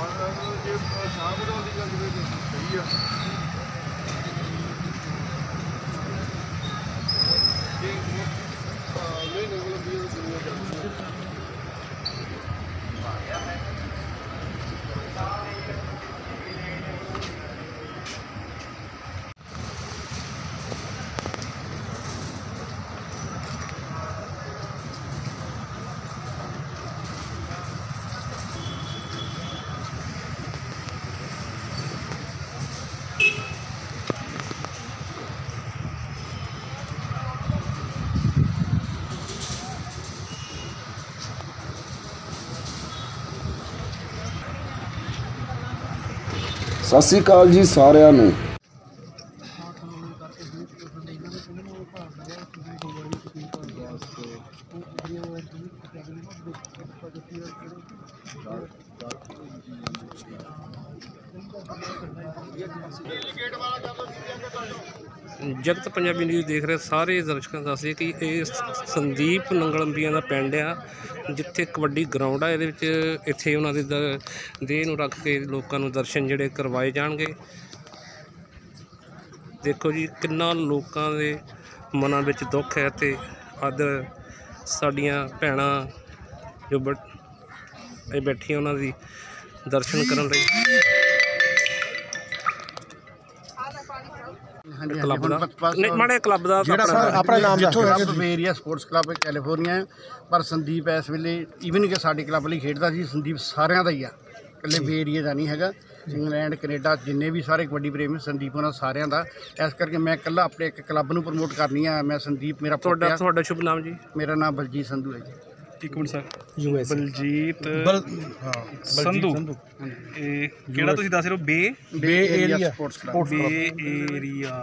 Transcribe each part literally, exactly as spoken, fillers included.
ਜੇ ਸਾਹ ਵਧਾਉਣ ਦੀ ਗੱਲ ਕਰੀਏ ਸਹੀ ਆ ਜੇ ਨਹੀਂ ਨਿਕਲ ਵੀ ਦੁਨੀਆ ਚੱਲਦੀ ਹੈ। ਸਤਿ ਸ਼੍ਰੀ ਅਕਾਲ ਜੀ ਸਾਰਿਆਂ ਨੂੰ। ਜਗਤ ਪੰਜਾਬੀ ਨਿਊਜ਼ ਦੇਖ ਰਹੇ ਸਾਰੇ ਦਰਸ਼ਕਾਂ ਨੂੰ ਦੱਸ ਦਈਏ ਕਿ ਇਹ ਸੰਦੀਪ ਨੰਗਲ ਅੰਬੀਆਂ ਦਾ ਪਿੰਡ ਆ, ਜਿੱਥੇ ਕਬੱਡੀ ਗਰਾਊਂਡ ਆ। ਇਹਦੇ ਵਿੱਚ ਇੱਥੇ ਉਹਨਾਂ ਦੇ ਦੇਹ ਨੂੰ ਰੱਖ ਕੇ ਲੋਕਾਂ ਨੂੰ ਦਰਸ਼ਨ ਜਿਹੜੇ ਕਰਵਾਏ ਜਾਣਗੇ। ਦੇਖੋ ਜੀ ਕਿੰਨਾ ਲੋਕਾਂ ਦੇ ਮਨਾਂ ਵਿੱਚ ਦੁੱਖ ਹੈ ਅਤੇ ਅੱਜ ਸਾਡੀਆਂ ਭੈਣਾਂ ਜੋ ਬ ਇਹ ਬੈਠੀਆਂ ਉਹਨਾਂ ਦੀ ਦਰਸ਼ਨ ਕਰਨ ਲਈ। क्लब दा नहीं माड़े क्लब दा अपना नाम जिथों वेरिया स्पोर्ट्स क्लब कैलीफोर्निया पर संदीप इस वेले ईवन कि साडे क्लब लई खेडदा सी। संदीप सारिਆਂ ਦਾ ਹੀ ਆ, इकल्ले वेरिया ਦਾ नहीं हैगा। इंग्लैंड कनेडा जिन्ने भी सारे कबड्डी प्रेमी संदीप उन्होंने सारिਆਂ ਦਾ, इस करके मैं कल्ला अपने एक क्लब नूं प्रमोट करनी है। मैं संदीप मेरा ਤੁਹਾਡਾ ਤੁਹਾਡਾ शुभ नाम जी? मेरा नाम बलजीत संधू है जी। एक मिनट सर यूएस बलजीत बल हाँ संधू ਇਹ ਕਿਹੜਾ ਤੁਸੀਂ ਦੱਸ ਰਹੇ ਹੋ? Bay Bay Area sports club Bay Area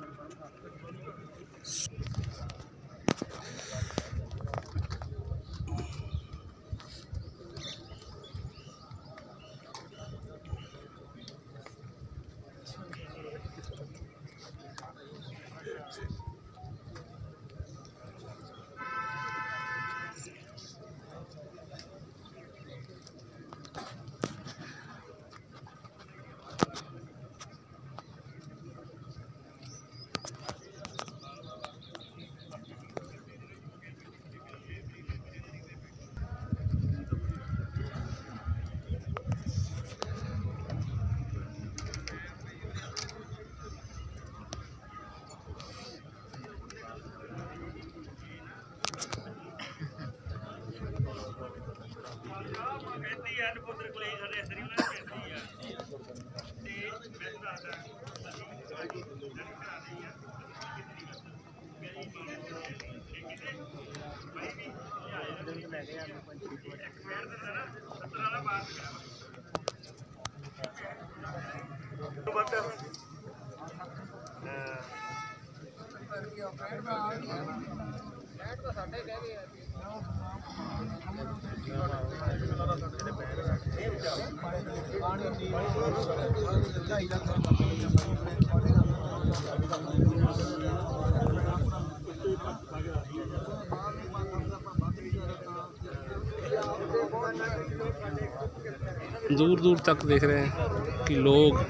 दूर दूर तक देख रहे हैं कि लोग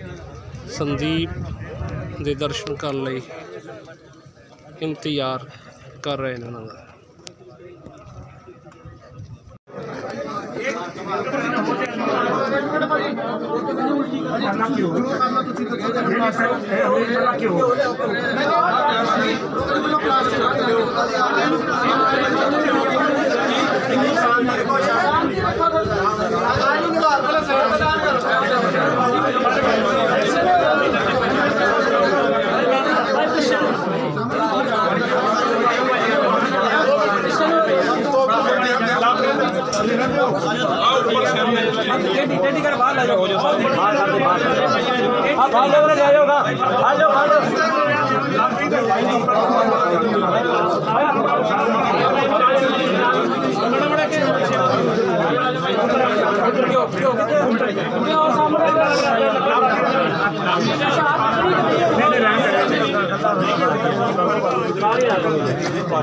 संदीप दे दर्शन करने लई इंतजार कर रहे हैं उन्होंने।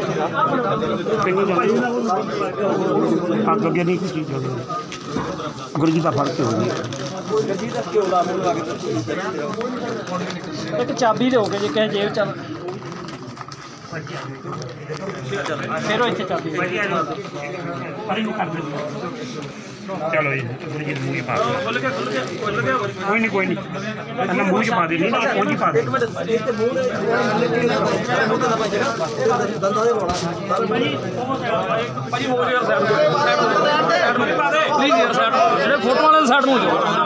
ਅੱਗੇ ਨਹੀਂ ਕੋਈ ਚੀਜ਼ गुरजी का फर्क हो गया एक चाबी दोगे जी कहे जेब चल फिर इतने चाबी चलो जी गुरजी मूँह ही पा दे कोई नहीं कोई नहीं पहले मूँह च पा दे नहीं मूँह च पा दे फोटो वाले साइड में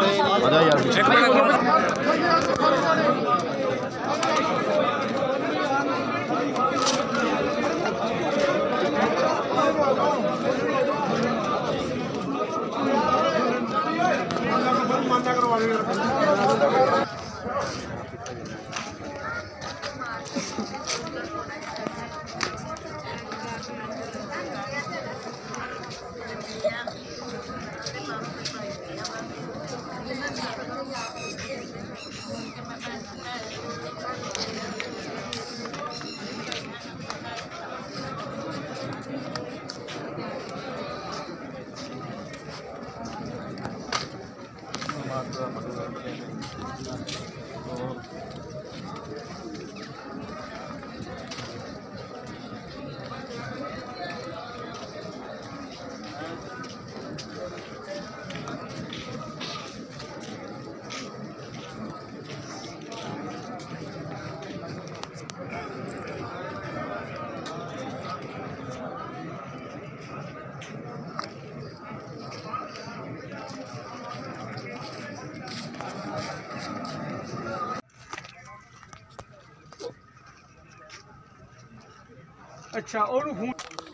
अच्छा और फोन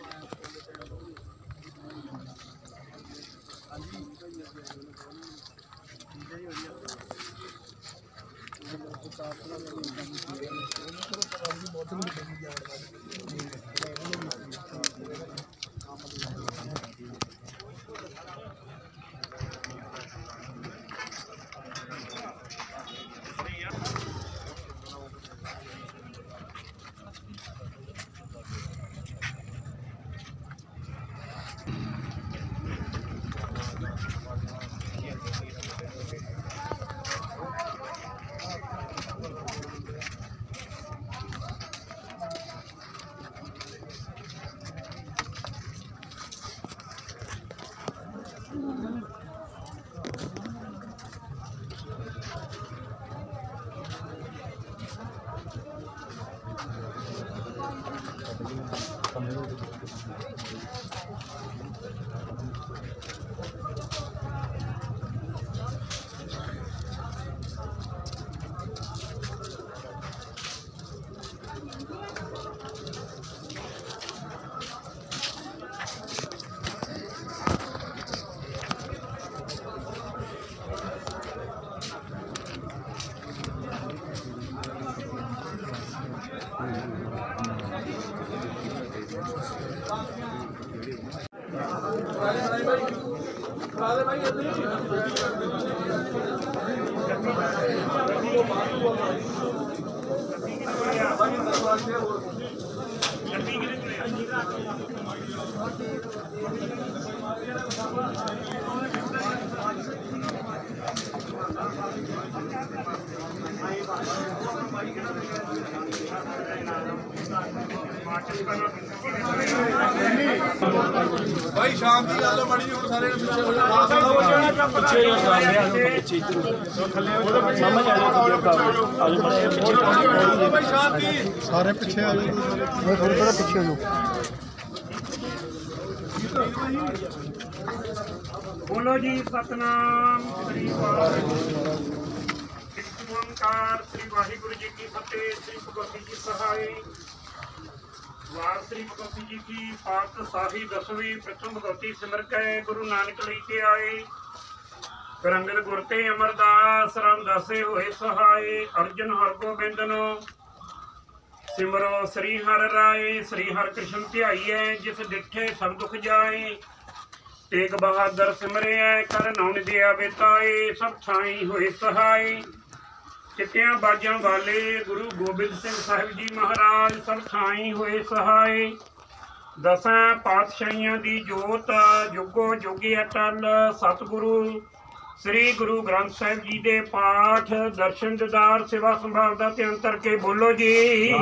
भाई शाम की गल बड़ी हुण सारे पिछे हो जाओ पिछे हो जाओ भाई शाम की सारे पिछे आ जाओ थोड़ा थोड़ा पिछे हो जाओ बोलो जी सतनाम श्री वाहिगुरु ओंकार श्री वाहिगुरु जी की फतेह। श्री भगवती जी सहाय वार श्री भगवती जी की पाक साही दसवीं प्रथम भगवती सिमर के गुरु नानक लेके आए करंगल गुरते अमरदास रामदासे होए सहाय अर्जुन हरगोबिंद नो सिमरो श्री हर राय श्री हर कृष्ण ध्याइए जिस डिठे सब दुख जाए तेग बहादुर सिमरे कर नाउन दिया बेताए सब थाई होए सहाय चिट्टियां बाजां वाले गुरु गोबिंद सिंह साहिब जी महाराज सब थाई होए सहाय ਦਸਾਂ ਪਾਤਸ਼ਾਹੀਆਂ ਦੀ ਜੋਤ ਜੁਗੋ ਜੁਗੀ ਅਟਲ ਸਤਿਗੁਰੂ ਸ੍ਰੀ ਗੁਰੂ ਗ੍ਰੰਥ ਸਾਹਿਬ ਜੀ ਦੇ ਪਾਠ ਦਰਸ਼ਨ ਦੀਦਾਰ ਸੇਵਾ ਸੰਭਾਲ ਦਾ ਧਿਆਨ ਕਰਕੇ ਬੋਲੋ ਜੀ।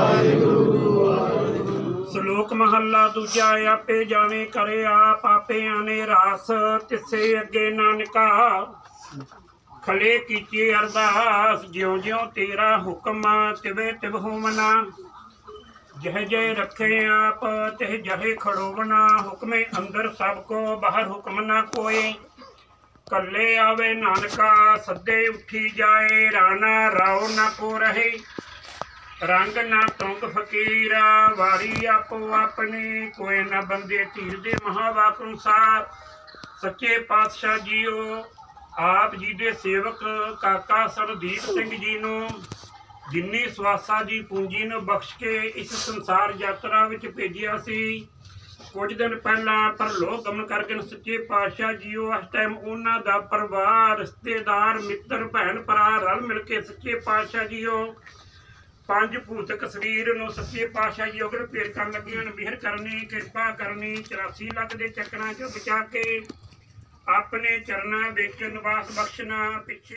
ਸ਼ਲੋਕ ਮਹੱਲਾ ਦੂਜਾ। ਆਪੇ ਜਾਣੇ ਕਰੇ ਆਪ ਆਪਿਆਂ ਨੇ ਰਾਸ ਤਿਸੇ ਅੱਗੇ ਨਾਨਕਾ ਖਲੇ ਕੀਚੇ ਅਰਦਾਸ ਜਿਉਂ ਜਿਉਂ ਤੇਰਾ ਹੁਕਮ ਤਿਵੇਂ ਤਿਵ ਹੋਵਨਾ ਜਹ ਜਹ ਰੱਖੇ ਆਪ ਤਿਹ ਜਹੇ ਖੜੋਵਨਾ ਹੁਕਮੇ ਅੰਦਰ ਸਭ ਕੋ ਬਾਹਰ ਹੁਕਮ ਨਾ ਕੋਏ ਕੱਲੇ ਆਵੇ ਨਾਨਕਾ ਸੱਦੇ ਉੱਠੀ ਜਾਏ ਰਾਣਾ ਰਾਉ ਨਾ ਕੋ ਰਹੇ ਰੰਗ ਨਾ ਤੁੰਗ ਫਕੀਰਾ ਵਾਰੀ ਆਪੋ ਆਪਣੀ ਕੋਈ ਨਾ ਬੰਦੇ ਧੀਰ ਦੇ ਮਹਾਵਾਕ ਅਨੁਸਾਰ ਸੱਚੇ ਪਾਤਸ਼ਾਹ ਜੀਓ ਆਪ ਜੀ ਦੇ ਸੇਵਕ ਕਾਕਾ ਸਰਦੀਪ ਸਿੰਘ ਜੀ ਨੂੰ ਜਿੰਨੀ ਸਵਾਸਾ ਦੀ ਪੂੰਜੀ ਨੂੰ ਬਖਸ਼ ਕੇ ਇਸ ਸੰਸਾਰ ਯਾਤਰਾ ਵਿੱਚ ਭੇਜਿਆ ਸੀ। ਕੁਝ ਦਿਨ ਪਹਿਲਾਂ ਪਰਲੋਕ ਗਮਨ ਕਰਕੇ ਸੱਚੇ ਪਾਤਸ਼ਾਹ ਜੀਓ ਇਸ ਟਾਈਮ ਉਹਨਾਂ ਦਾ ਪਰਿਵਾਰ ਰਿਸ਼ਤੇਦਾਰ ਮਿੱਤਰ ਭੈਣ ਭਰਾ ਰਲ ਮਿਲ ਕੇ ਸੱਚੇ ਪਾਤਸ਼ਾਹ ਜੀਓ ਪੰਜ ਭੂਤਕ ਸਰੀਰ ਨੂੰ ਸੱਚੇ ਪਾਤਸ਼ਾਹ ਜੀ ਅਗਰ ਭੇਟ ਕਰਨ ਲੱਗੀਆਂ ਮਿਹਰ ਕਰਨੀ ਕਿਰਪਾ ਕਰਨੀ ਚੁਰਾਸੀ ਲੱਖ ਦੇ ਚੱਕਰਾਂ 'ਚ ਬਚਾ ਕੇ ਆਪਣੇ ਚਰਨਾਂ ਵਿੱਚ ਨਿਵਾਸ ਬਖਸ਼ਣਾ ਪਿੱਛੇ